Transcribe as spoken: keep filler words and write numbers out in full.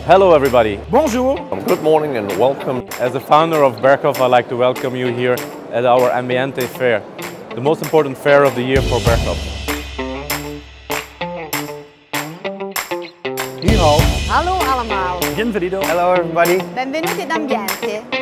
Hello everybody. Bonjour. Good morning and welcome. As the founder of BergHOFF, I'd like to welcome you here at our Ambiente fair, the most important fair of the year for BergHOFF. Hierho. Hallo allemaal. Bienvenido. Hello everybody. Benvenuti ad Ambiente.